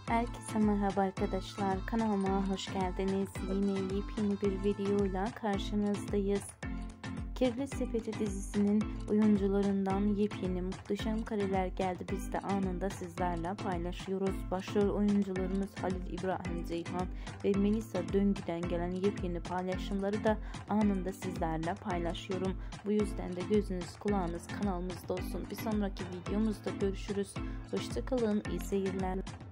Herkese merhaba arkadaşlar, kanalıma hoş geldiniz. Yine yepyeni bir videoyla karşınızdayız. Kirli Sepeti dizisinin oyuncularından yepyeni muhteşem kareler geldi. Biz de anında sizlerle paylaşıyoruz. Başrol oyuncularımız Halil İbrahim Ceyhan ve Melisa Döngü'den gelen yepyeni paylaşımları da anında sizlerle paylaşıyorum. Bu yüzden de gözünüz kulağınız kanalımızda olsun. Bir sonraki videomuzda görüşürüz. Hoşça kalın, iyi seyirler.